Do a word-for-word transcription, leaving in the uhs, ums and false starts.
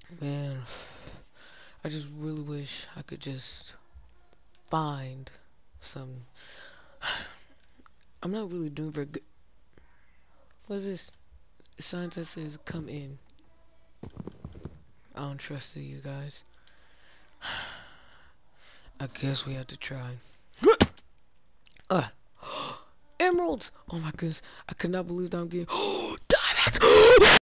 Man, I just really wish I could just find some. I'm not really doing very good. What is this? The sign that says "Come in." I don't trust you guys. I guess we have to try. uh, Emeralds! Oh my goodness! I could not believe that I'm getting diamonds.